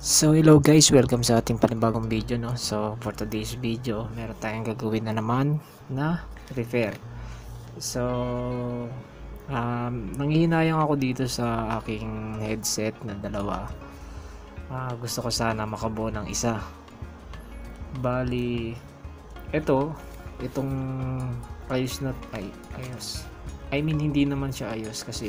So hello guys, welcome sa ating panibagong video, no. So for today's video, meron tayong gagawin na naman na repair. So nanghihinayang ako dito sa aking headset na dalawa. Gusto ko sana makabuo ng isa. Bali itong ayos na ayos. I mean, hindi naman siya ayos kasi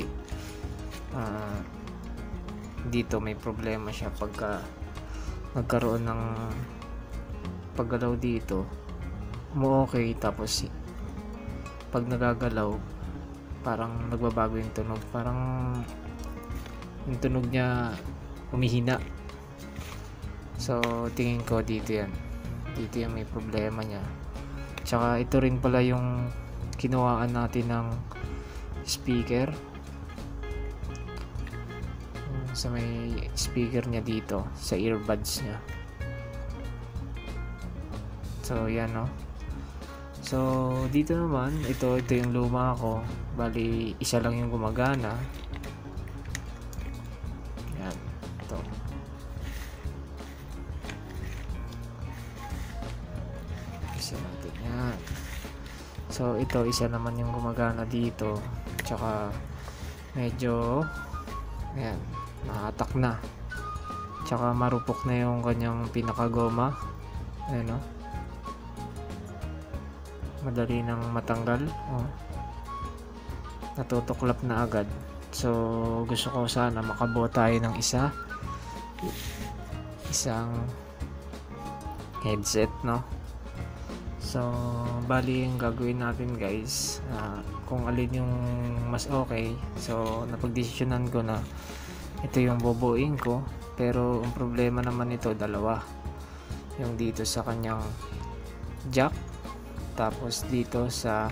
dito may problema siya pagka nagkaroon ng paggalaw dito okay, tapos pag nagagalaw parang nagbabago yung tunog, parang yung tunog niya humihina. So tingin ko dito yan may problema niya. Tsaka ito rin pala yung kinuhaan natin ng speaker, sa may speaker niya dito sa earbuds niya. So yan, no. So dito naman ito yung luma ko, bali isa lang yung gumagana. Yan, ito. Isa natin yan. So ito isa naman yung gumagana dito, tsaka medyo yan, nakatak na, tsaka marupok na yung kanyang pinakagoma. Ayan, no? Madali nang matanggal, natutuklap na agad. So gusto ko sana makabuo tayo ng isang headset, no. So bali yung gagawin natin guys, kung alin yung mas okay, so napagdesisyonan ko na ito yung bubuin ko. Pero ang problema naman ito dalawa, yung dito sa kanyang jack, tapos dito sa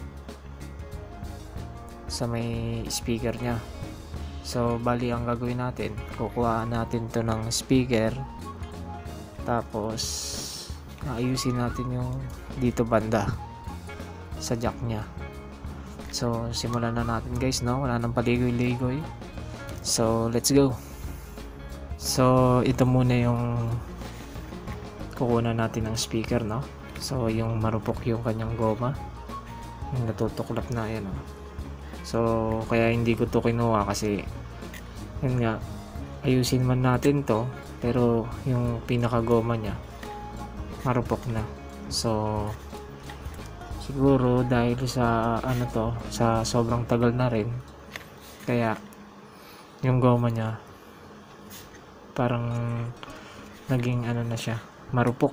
may speaker nya. So bali ang gagawin natin, kukuha natin to ng speaker, tapos ayusin natin yung dito banda sa jack nya. So simulan na natin guys, no, wala nang paligoy-ligoy. So let's go. So ito muna yung kukunan natin ng speaker, no. So yung marupok yung kanyang goma, yung natutuklap na yan, no. So kaya hindi ko to kinuha kasi yun nga, ayusin man natin to pero yung pinakagoma nya marupok na. So siguro dahil sa sa sobrang tagal na rin, kaya yung goma nya parang naging na siya, marupok,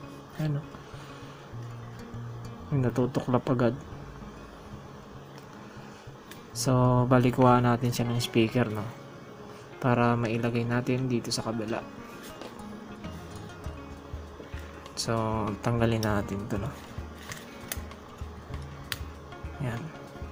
natutuklap agad. So balikuha natin siya ng speaker, no, para mailagay natin dito sa kabila. So tanggalin natin to, no. Yan.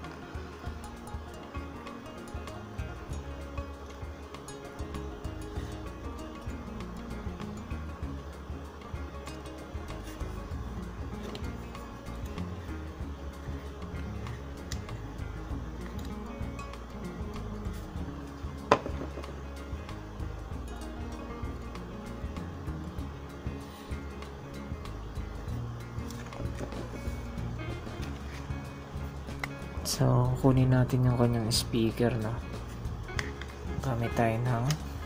So kunin natin yung kanyang speaker, no. Gamit tayo ng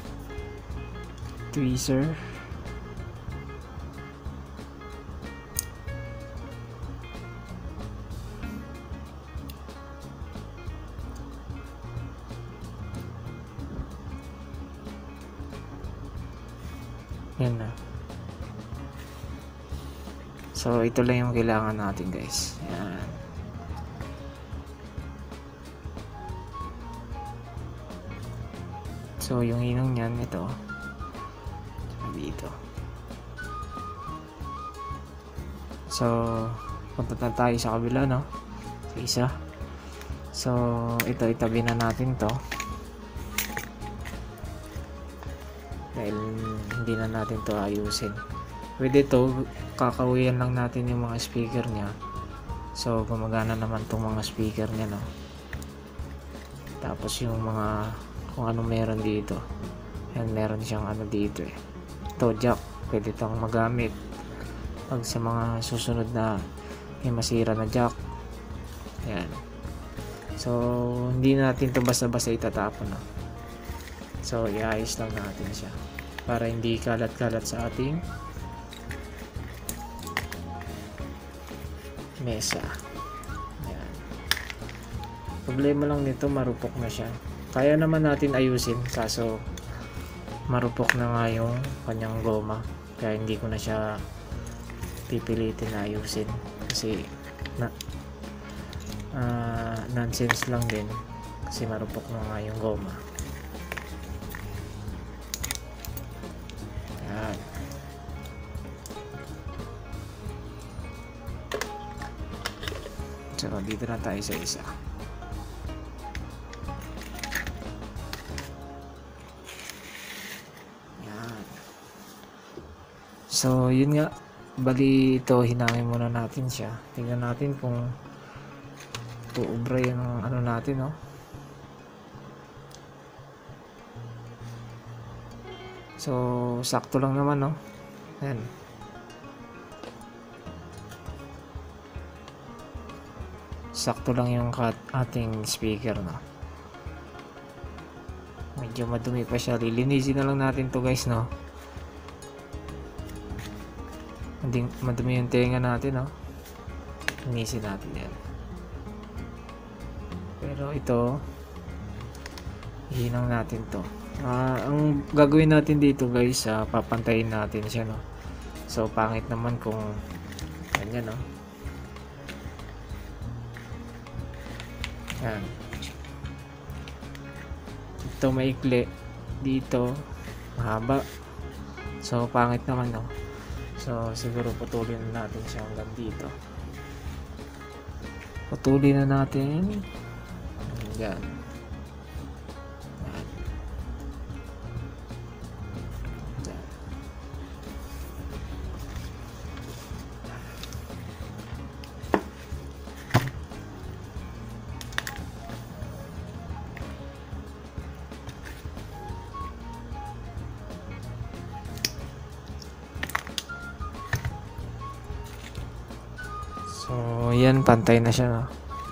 tweezer. Yan na. So ito lang yung kailangan natin guys. Yan. So yung hinong niyan ito dito. So punta na tayo sa kabila, no, sa isa. So ito itabi na natin to dahil hindi na natin to ayusin. Pwede to kakawian lang natin yung mga speaker nya, so gumagana naman tong mga speaker nya, no. Tapos yung mga kung ano meron dito, yan, meron siyang dito to jack, pwede itong magamit pag sa mga susunod na may masira na jack. Yan. So hindi natin to basta-basta itatapon, no? So iayos lang natin siya para hindi kalat-kalat sa ating mesa. Yan. Problema lang nito, marupok na siya. Kaya naman natin ayusin, kaso marupok na nga yung kanyang goma, kaya hindi ko na siya pipilitin na ayusin kasi nonsense lang din kasi marupok na nga yung goma. Yan. So dito na tayo sa isa. Yan. So yun nga, bali ito hinangin muna natin siya. Tingnan natin kung uubra yung ano natin, no? So sakto lang naman, no? Yan. Sakto lang yung ating speaker, no? Medyo madumi pa siya. Lilinisin na lang natin to, guys, no? Madumi yung tenga natin, no? Linisin natin yan. Pero ito, hinang natin to. Ang gagawin natin dito, guys, papantayin natin siya, no? So pangit naman kung ganyan, no? Yan. Ito maikli, dito mahaba, so pangit naman, no? So siguro putulin na natin siya hanggang dito. Putulin na natin yan. So yan, pantay na siya, no?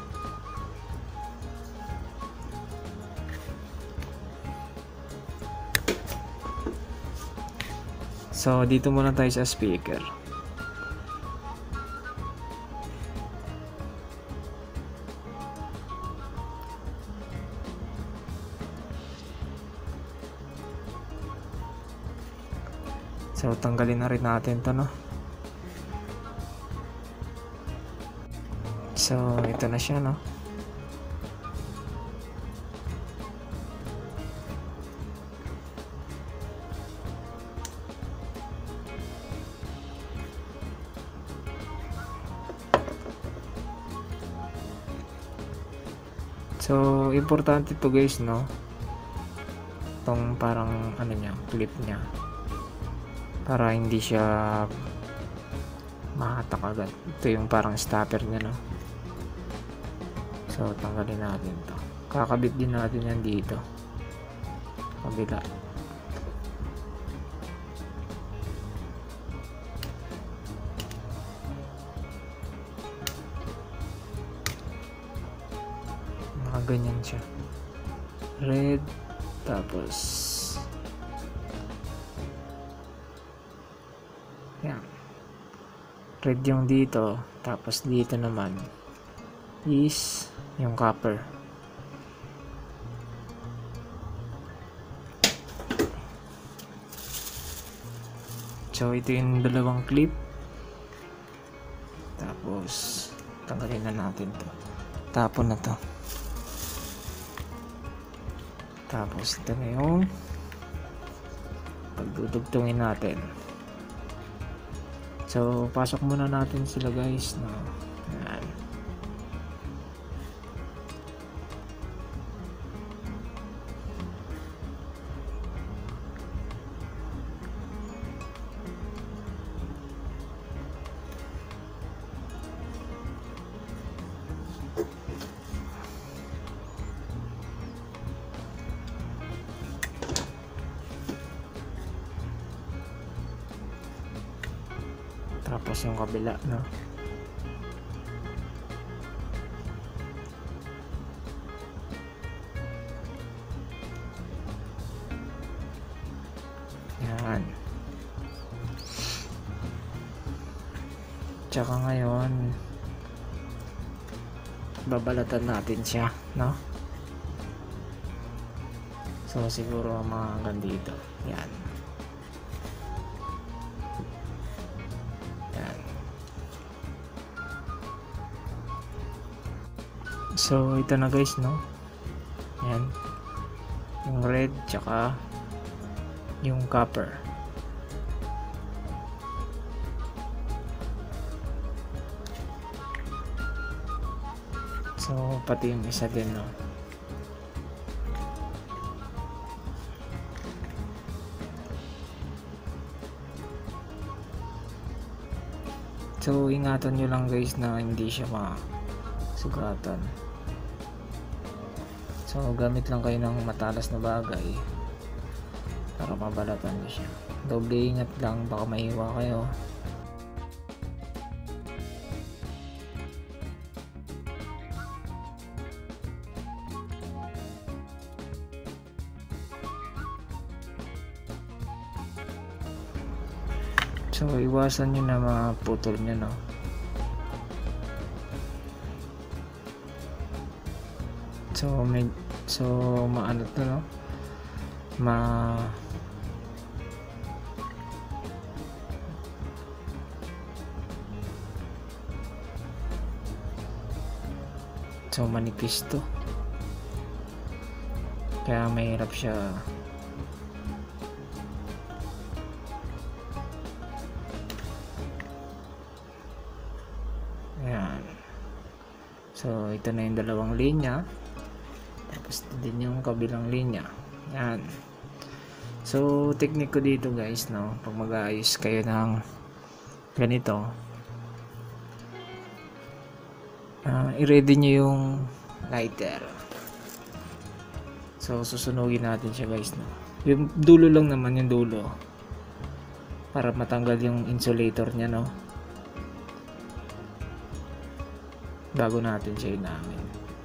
So dito muna tayo sa speaker. So tanggalin na rin natin to, no? So ito na siya, no? So importante to, guys, no? Itong parang ano niya, clip niya, para hindi siya mahatak agad. Ito yung parang stopper niya, no? So tanggalin natin to. Kakabit din natin yan dito, kabila. Ganyan siya, red, tapos yan, red yung dito, tapos dito naman is yung copper. So ito yung dalawang clip, tapos tanggalin na natin to, tapon na to. Tapos ito na yung pagdudugtungin natin. So pasok muna natin sila, guys, no? Yan. Tapos yung kabila, no? Yan. Tsaka ngayon, babalatan natin siya, no? So siguro mga hanggang dito. Yan. Yan. So ito na guys, no? Yan. Yung red tsaka yung copper. So pati yung isa din, no? So ingatan nyo lang guys na hindi siya masugatan. So gamit lang kayo ng matalas na bagay para mabalatan nyo siya. Doble ingat lang, baka maiwa kayo. So iwasan nyo na maputol nyo, no? So maano to, no? So manipis to, kaya mahirap siya. Ayan. So ito na yung dalawang linya, tapos ito din yung kabilang linya. Ayan. So technique ko dito guys, no, pag mag-aayos kayo ng ganito, i-ready nyo yung lighter. So susunugin natin siya guys, no? Yung dulo lang naman, yung dulo, para matanggal yung insulator nya, no, bago natin siya inamin.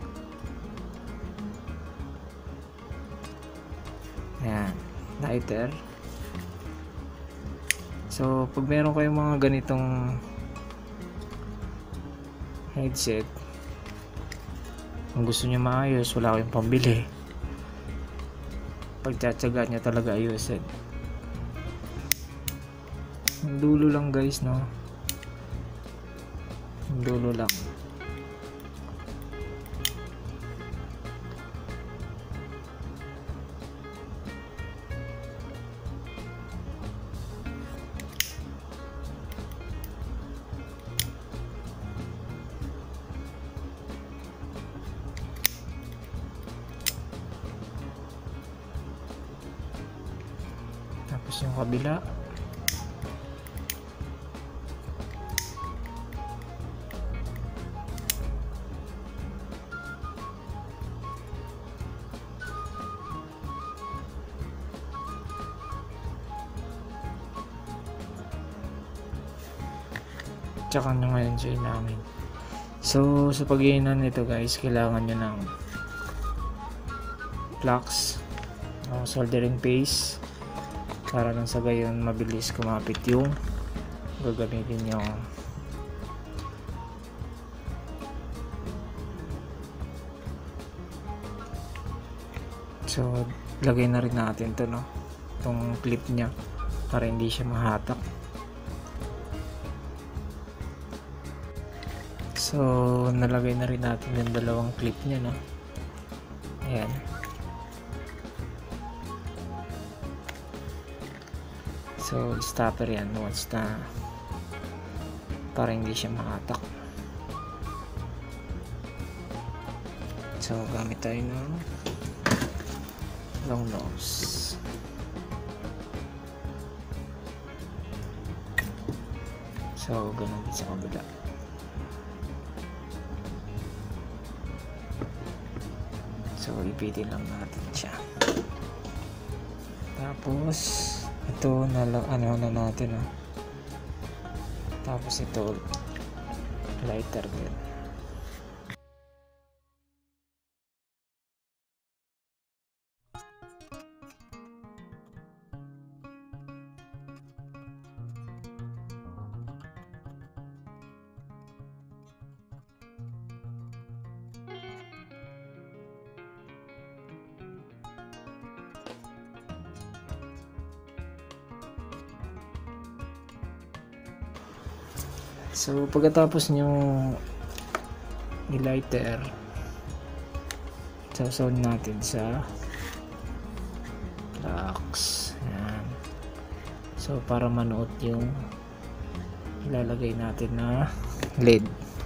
Ayan, lighter. So pag meron kayong mga ganitong headset, kung gusto niyo maayos, wala kayong pambili, pagtsatsaga niya talaga ayusin. Yung dulo lang guys, no? Yung dulo lang. Tapos yung kabila. Tsaka nyo ngayon siya inamin. So sa pag-iinan nito guys, kailangan nyo ng flux, soldering paste, para nang sa gayon mabilis kumapit yung gagamitin nyo. So lagay na rin natin to, no, itong clip nya para hindi siya mahatak. So nalagay na rin natin yung dalawang clip nya, no. Ayan. So stopper yan once na, para hindi siya makatak. So gamit tayo ng long nose. So ganun din sa kabila. So ipitin lang natin siya. Tapos ito na ano na natin, Tapos ito lighter din. So pagkatapos nyo i-lighter, sasaw natin sa flux. Yan. So para manuot yung ilalagay natin na LED.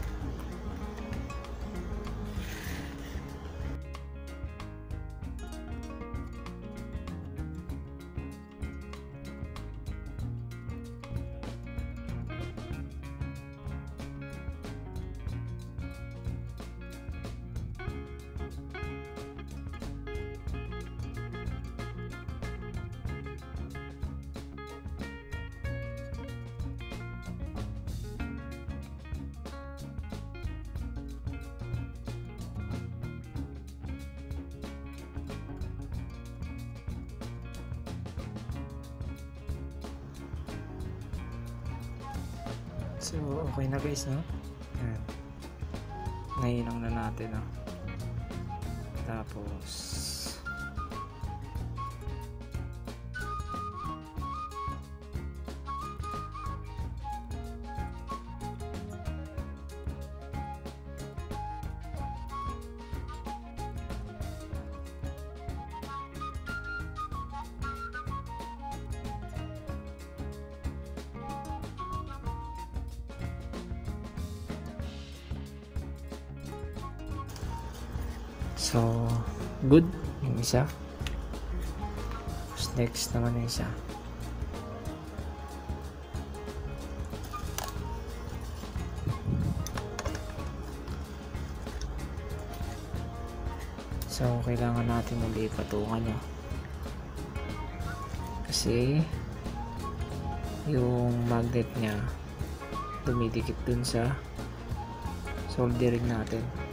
So okay na guys, no? Yan. Ngayon na natin, no? Tapos so good yung isa. Tapos next naman yung isa. So kailangan natin muli patungan niya kasi yung magnet niya dumidikit dun sa soldering natin.